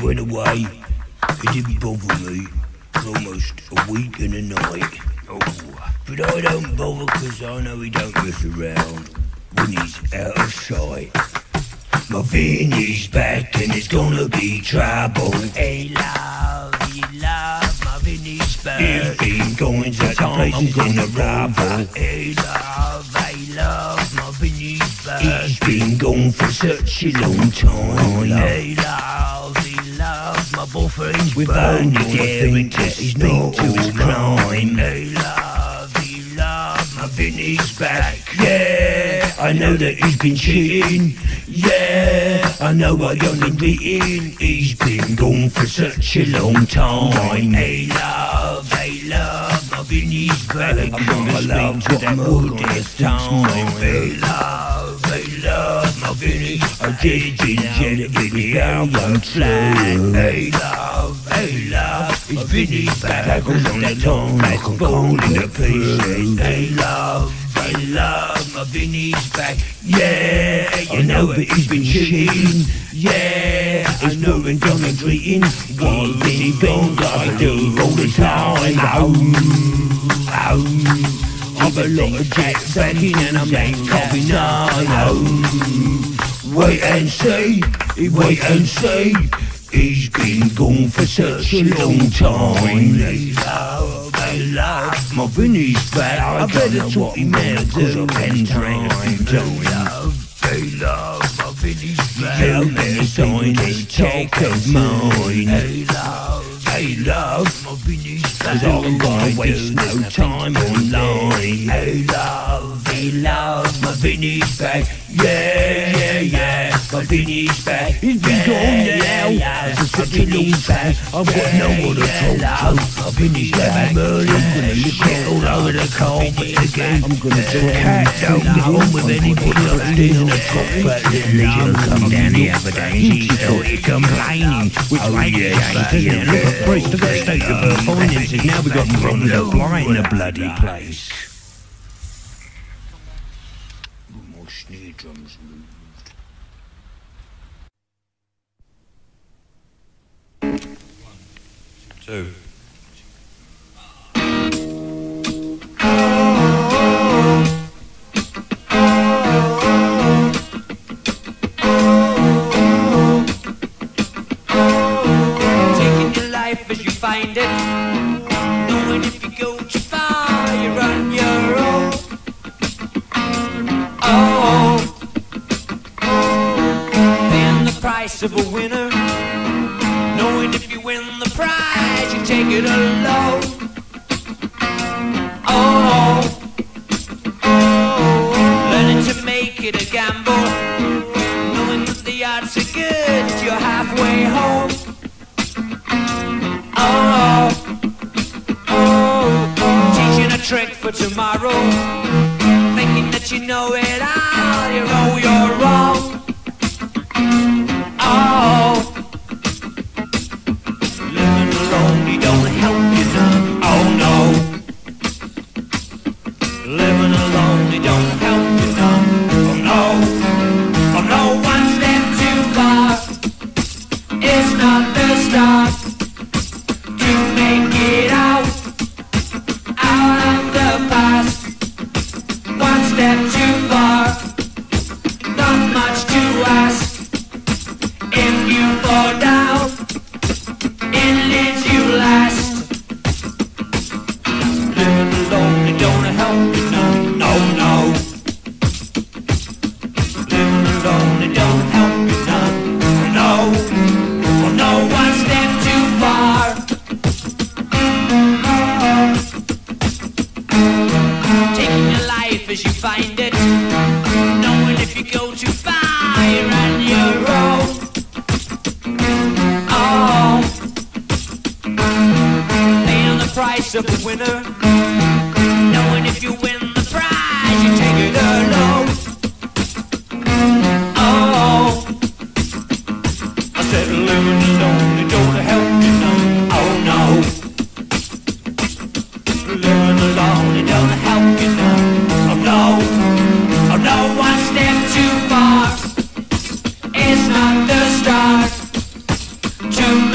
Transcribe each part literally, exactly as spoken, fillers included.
went away. It didn't bother me for almost a week and a night. Oh, but I don't bother because I know he don't mess around when he's out of sight. My Vinnie's back and it's gonna be trouble. Hey love, hey love, my Vinnie's back. He's been going to time, I'm gonna rubble. Hey love, hey love, my Vinnie's back. He's been gone for such a long time. Hey love, hey love, my boyfriend's We've back. We've only daring that he's been to his crime. Hey love, hey love, my Vinnie's back. Yeah, I know that he's been cheating. Yeah, I know what you're beating. He's been gone for such a long time. Hey love, hey love, my Vinnie's back. I'm gonna love to that mood this time. Hey love, hey love, my Vinnie. I just been jealous with the album flag. Hey love, hey love, his Vinnie's back. Goes on that tongue, that's falling to pieces. Hey love, hey love, my Vinnie's back. Yeah, I know that he's been cheating. Yeah, I know and done and treating. One thing things I do all the time. Oh, oh, I've a lot of jacks backing and I'm ain't copying none. Oh, wait and see, wait and see. He's been gone for such a long time. Hey love, hey love, my Vinnie's back. I, I better talk him out cause I've had time. Hey love, hey love, my Vinnie's back. You better sign this check of mine. Hey love, hey love, my Vinnie's back. Cause I ain't gonna waste no time online. Hey love, hey love, my Vinnie's back. Yeah, yeah, yeah, my Vinnie's back. He's been gone now for such a long time. I've got no one to talk to. My Vinnie's back early. I'm gonna lick it all over the carpet again. I'm gonna do a cat don't get on with anybody upstairs in a top fat little legion. Come down the other day and she started complaining. Which way to change, isn't it? Look at Priest, look at the state of her finances. Now we've got problems of blight in the bloody place. Snare drums moved. One, two. Taking your life as you find it, knowing if you go too far, you're on your own. Oh, paying the price of a winner, knowing if you win the prize, you take it alone. Oh, learning to make it a gamble, knowing that the odds are good, you're halfway home. Oh, oh, oh, teaching a trick for tomorrow, thinking that you know it all, you know you're wrong. Oh, living alone, you don't help you none. Oh no, living alone, you don't help you none. Oh no, oh no, one step too far, it's not the start to make it out, out of the past. One step too far, not much to ask. If you fall down, it leaves you last. Living alone, it don't help you none. No, no. Living alone, it don't help you none. Oh no, oh no, one step too far. Taking your life as you find it, knowing if you go too far, you're on your own. Oh, paying the price of a winner, knowing if you win the prize, you take it alone. Oh, I said living alone, it don't help you none. Oh no, living alone, it don't help you none. Oh no, oh no, one step too far, it's not the start to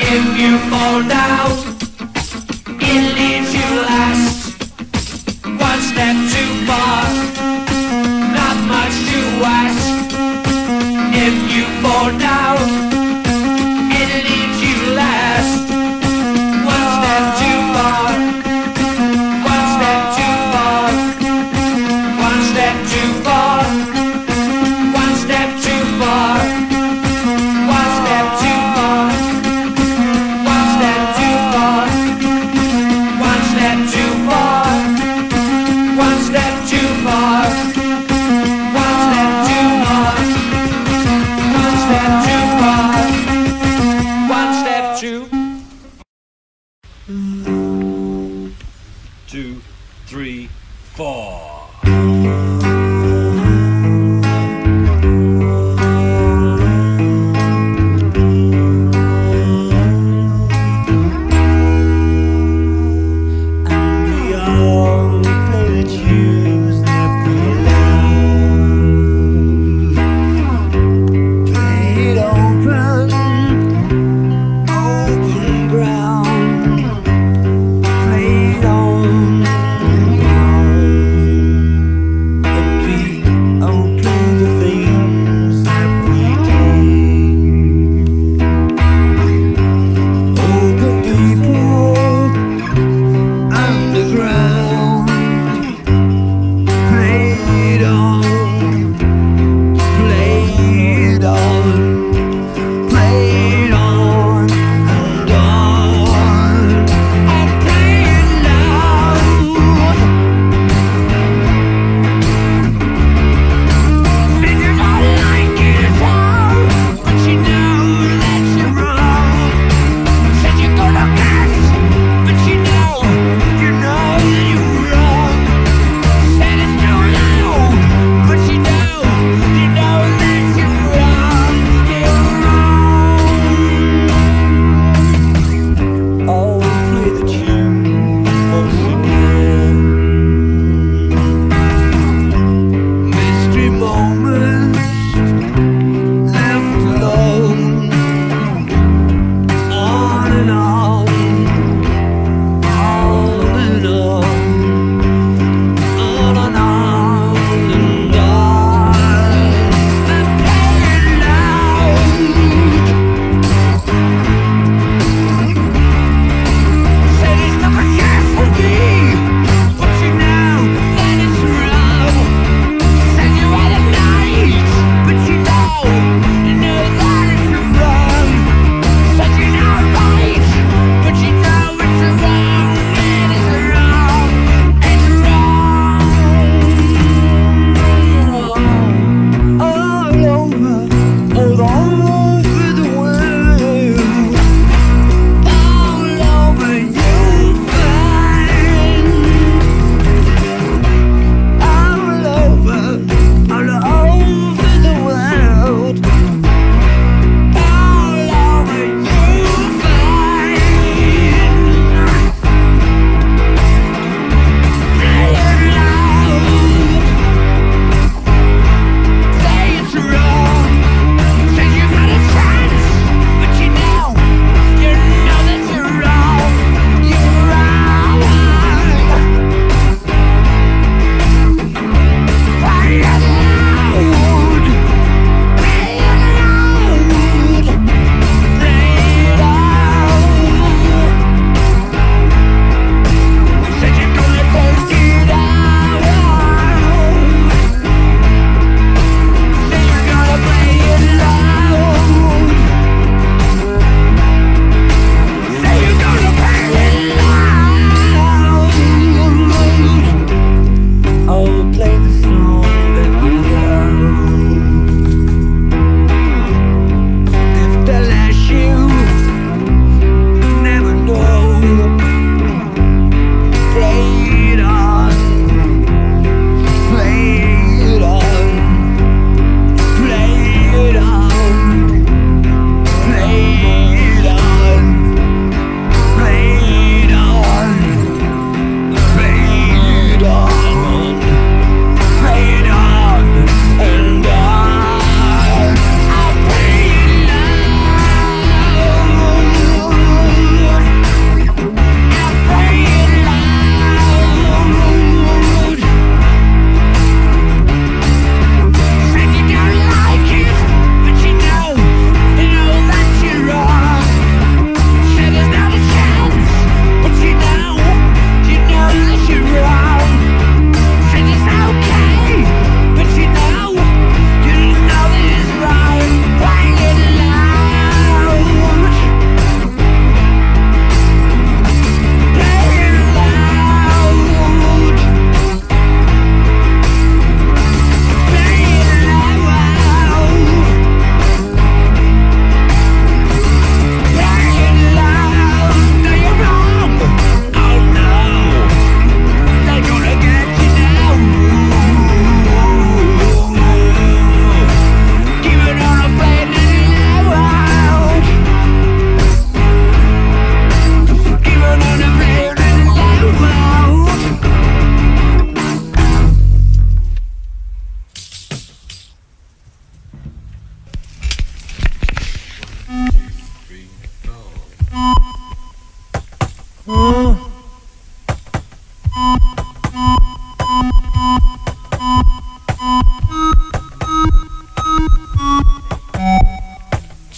If you fall down, it leaves you last. One step too far, not much to ask. If you fall down, it leaves you last. One step too far, one step too far, one step too far, one step too far, one step too far, one step too far, one step too far.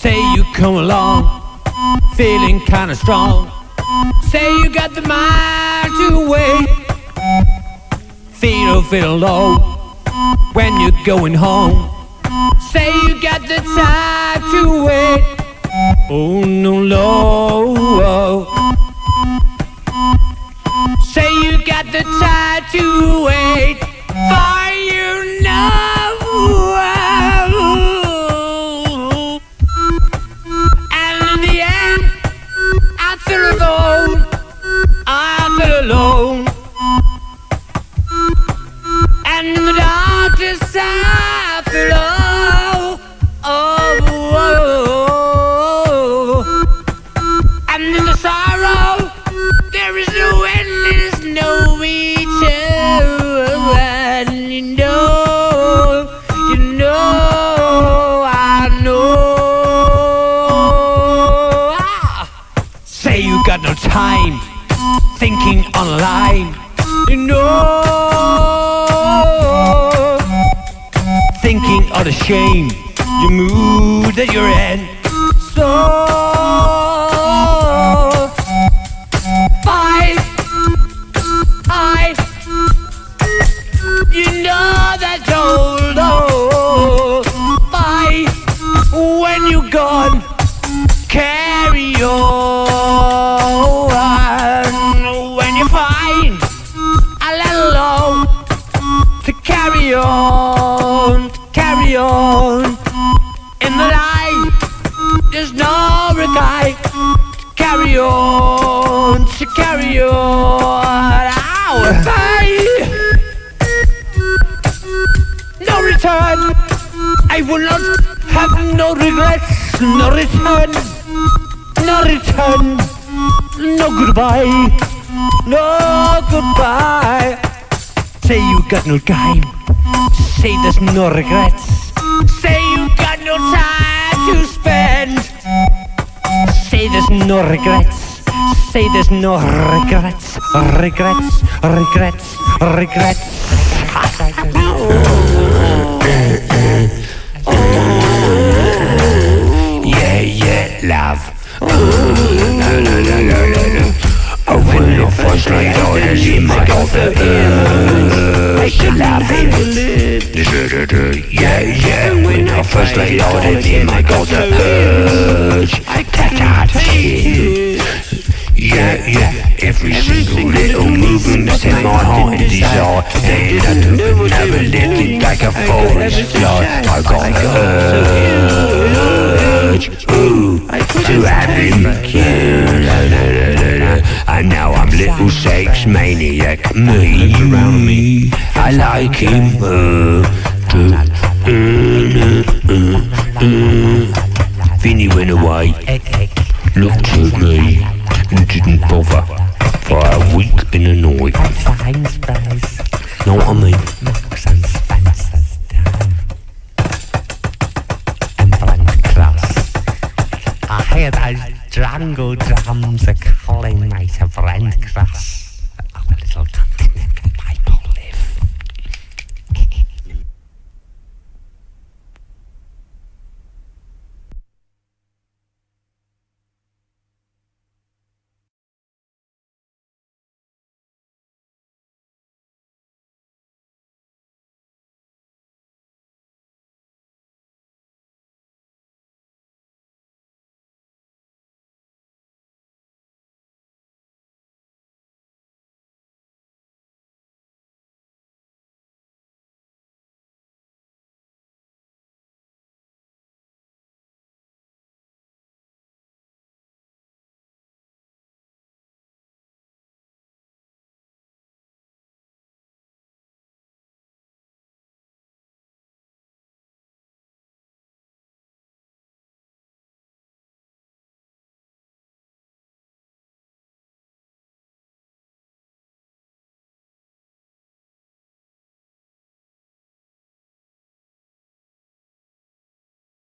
Say you come along, feeling kinda strong. Say you got the mind to wait. Feet are feeling low when you're going home. Say you got the time to wait. Oh no, no. Say you got the time to wait. For you know. And in the end, I feel alone. I feel alone. And in the darkness, I feel alone. Oh, oh, oh. And in the sorrow, there is no end, there's no return. And you know, you know, I know. Ah. Say you got no time, thinking online. You know, thinking of the shame, your mood that you're in. So bye, bye. You know that old oh, bye. When you're gone, carry on. When you find a little low to carry on, to carry on. In the light, there's no regret. To carry on, to carry on. Ow, bye. No return. I will not have no regrets. No return. No return. No goodbye. No goodbye. Say you got no time. Say there's no regrets. Say you got no time to spend. Say there's no regrets. Say there's no regrets. Regrets. Regrets. Regrets. Yeah, yeah, love. No, no, no, no, no, no. Oh, when I first laid eyes in, I got the urge to love him. Yeah, yeah, when I first laid eyes in, I got the urge to touch him. Yeah, yeah, every single little movement that's in my heart and desire. And I do never let it like a forest fly. I got the urge, ooh, to have him. And now I'm little sex maniac, me, I like him. Uh, uh, uh, uh, uh. Vinnie went away, looked at me, and didn't bother for a week and a night. Know what I mean? Marks and Spencer's down in Brent Cross. I hear those drango drums are calling me to Brent Cross. Oh, a little